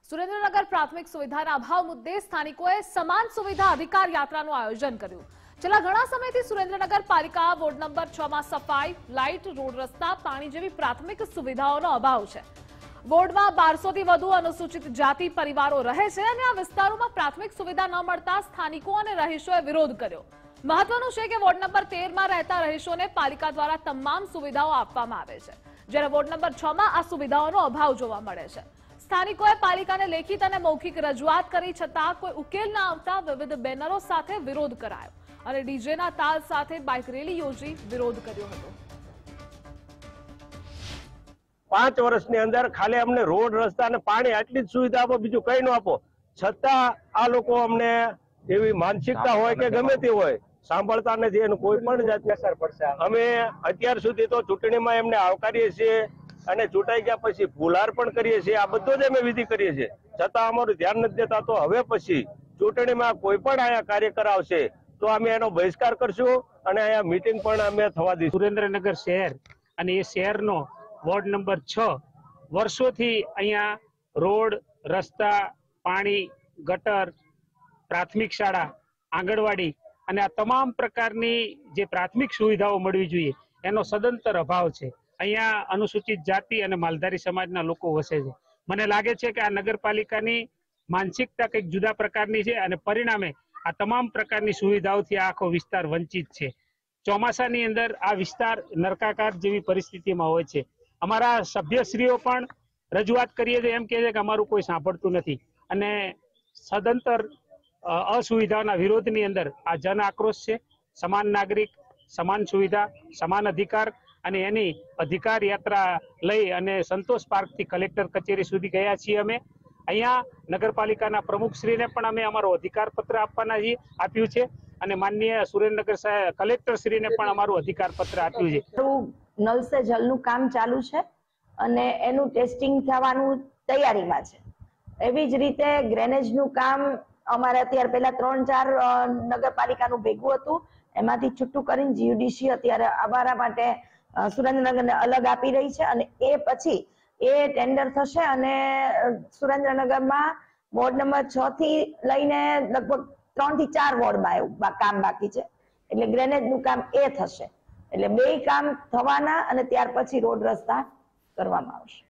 સુરેન્દ્રનગર પ્રાથમિક સુવિધાના અભાવ મુદ્દે સ્થાનિકોએ સમાન સુવિધા અધિકાર યાત્રાનું આયોજન કર્યું। છેલ્લા ઘણા સમયથી સુરેન્દ્રનગર પાલિકા વોર્ડ નંબર 6 માં સફાઈ, લાઇટ, રોડ રસ્તા, પાણી જેવી પ્રાથમિક સુવિધાઓનો અભાવ છે। વોર્ડમાં 1200 થી વધુ અનુસૂચિત જાતિ પરિવારો રહે છે અને આ વિસ્તારોમાં પ્રાથમિક સુવિધા ન મળતા સ્થાનિકો અને રહીશોએ વિરોધ કર્યો। મહત્વનું છે કે વોર્ડ નંબર 13 માં રહેતા રહીશોને પાલિકા દ્વારા તમામ સુવિધાઓ આપવામાં આવે છે, જ્યારે વોર્ડ નંબર 6 માં આ સુવિધાઓનો અભાવ જોવા મળે છે। સ્થાનિકોએ પાલિકાને લેખિત અને મૌખિક રજૂઆત કરી છતાં કોઈ ઉકેલ ન આવતા વિવિધ બેનરો સાથે વિરોધ કરાયો અને ડીજેના તાલ સાથે બાઇક રેલી યોજી વિરોધ કર્યો હતો। 5 વર્ષની અંદર ખાલી અમને રોડ રસ્તા અને પાણી આટલી જ સુવિધા આપો, બીજું કઈ ન આપો, છતાં આ લોકો અમને એવી માનસિકતા હોય કે ગમે તે હોય સાંભળતા નથી એનું કોઈ પણ જાતની અસર પડશે। અમે અત્યાર સુધી તો ચૂંટણીમાં એમને આવકારીએ છીએ અને ચૂંટાઈ ગયા પછી ફુલહાર પણ કરીએ છીએ, આ બધો જ અમે વિધિ કરીએ છીએ, છતાં અમારું ધ્યાન નથી દેતા। તો હવે પછી ચૂંટણીમાં કોઈ પણ અહીંયા કાર્યકર આવશે તો અમે એનો બહિષ્કાર કરશું અને અહીંયા મીટિંગ પણ અમે થવા દઈશું। સુરેન્દ્રનગર શહેર અને એ શહેરનો વોર્ડ નંબર 6 વર્ષોથી અહીંયા રોડ, રસ્તા, પાણી, ગટર, પ્રાથમિક શાળા, આંગણવાડી અને આ તમામ પ્રકારની જે પ્રાથમિક સુવિધાઓ મળવી જોઈએ એનો સદંતર અભાવ છે। અહીંયા અનુસૂચિત જાતિ અને માલધારી સમાજના લોકો વસે છે। મને લાગે છે કે આ નગરપાલિકાની માનસિકતા કંઈક જુદા પ્રકારની છે અને પરિણામે આ તમામ પ્રકારની સુવિધાઓથી આ આખો વિસ્તાર વંચિત છે। ચોમાસાની અંદર આ વિસ્તાર નરકાકાર જેવી પરિસ્થિતિમાં હોય છે। અમારા સભ્યશ્રીઓ પણ રજૂઆત કરીએ છીએ, એમ કહે છે કે અમારું કોઈ સાંભળતું નથી અને સદંતર અસુવિધાઓના વિરોધની અંદર આ જન આક્રોશ છે। સમાન નાગરિક, સમાન સુવિધા, સમાન અધિકાર અને એની અધિકાર યાત્રા લઈ અને સંતોષ પાર્કથી કલેક્ટર કચેરી સુધી ગયા છીએ। અમે અહીંયા નગરપાલિકાના પ્રમુખશ્રીને પણ અમે અમારો અધિકાર પત્ર આપ્યું છે અને માનનીય સુરેન્દ્રનગર કલેક્ટરશ્રીને પણ અમારું અધિકાર પત્ર આપ્યું છે। નલ સે જલનું કામ ચાલુ છે અને એનું ટેસ્ટિંગ થવાનું તૈયારીમાં છે। એવી જ રીતે ગ્રેનેજનું કામ અમારે અત્યારે પહેલા 3-4 નગરપાલિકાનું ભેગું હતું, એમાંથી છૂટું કરીને જીયુડીસી અત્યારે અમારા માટે સુરેન્દ્રનગરને અલગ આપી રહી છે અને એ પછી એ ટેન્ડર થશે અને સુરેન્દ્રનગરમાં વોર્ડ નંબર 6 થી લઈને લગભગ 3 થી 4 વોર્ડમાં એવું કામ બાકી છે, એટલે ગ્રેનેજનું કામ એ થશે, એટલે બે કામ થવાના અને ત્યાર પછી રોડ રસ્તા કરવામાં આવશે।